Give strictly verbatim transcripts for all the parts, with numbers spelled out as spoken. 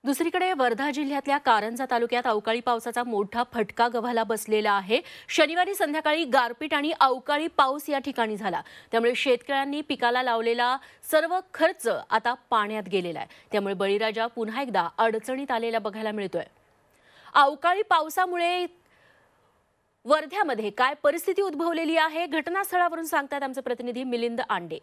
दुसरीकडे वर्धा जिल्ह्यातल्या कारंजा तालुक्यात अवकाळी पावसाचा मोठा फटका गव्हाला बसलेला आहे। शनिवारी संध्याकाळी गारपीट आणि अवकाळी पाऊस या ठिकाणी झाला, त्यामुळे शेतकऱ्यांनी पिकाला लावलेला सर्व खर्च आता पाण्यात गेलेला आहे। त्यामुळे बळीराजा पुन्हा एकदा अडचणीत आलेला बघायला मिळतोय। अवकाळी पावसामुळे वर्ध्यामध्ये काय परिस्थिती उद्भवलेली आहे, घटनास्थळावरून सांगतात आमचे प्रतिनिधी मिलिंद आंडे।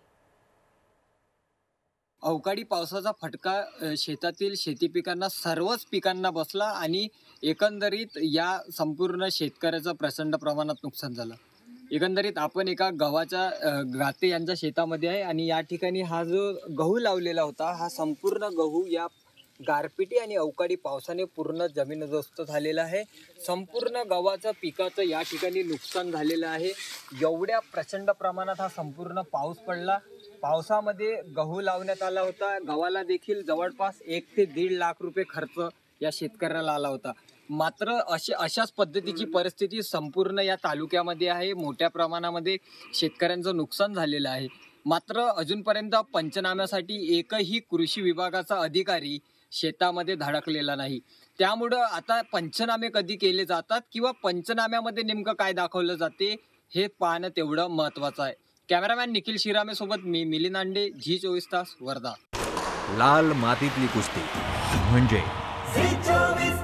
अवकाळी पावसाचा फटका शेतातील शेती पिकांना सर्वच पिकांना बसला आणि एकंदरीत या संपूर्ण शेतकऱ्याचं प्रचंड प्रमाणात नुकसान झालं। एकंदरीत आपण एका गव्हाच्या गाते यांच्या शेतामध्ये आहे आणि या ठिकाणी हा जो गहू लावलेला होता, हा संपूर्ण गहू या गारपिटी आणि अवकाळी पावसाने पूर्ण जमीनदोस्त झालेला आहे। संपूर्ण गव्हाचं पिकाचं या ठिकाणी नुकसान झालेलं आहे। एवढ्या प्रचंड प्रमाणात हा संपूर्ण पाऊस पडला। पावसामध्ये गहू लावण्यात आला होता, गव्हाला देखील जवळपास एक ते दीड लाख रुपये खर्च या शेतकऱ्याला आला होता। मात्र अशी अशाच पद्धतीची परिस्थिती संपूर्ण या तालुक्यामध्ये आहे। मोठ्या प्रमाणामध्ये शेतकऱ्यांचं नुकसान झालेलं आहे। मात्र अजूनपर्यंत पंचनाम्यासाठी एकही कृषी विभागाचा अधिकारी शेतामध्ये धडकलेला नाही। त्यामुळे आता पंचनामे कधी केले जातात किंवा पंचनाम्यामध्ये नेमकं काय दाखवलं जाते हे पाहणं तेवढं महत्त्वाचं आहे। कॅमेरामॅन निखिल शिरामे सोबत मी मिलिंद आंडे, झी चोवीस तास, वर्धा। लाल मातीतली कुस्ती म्हणजे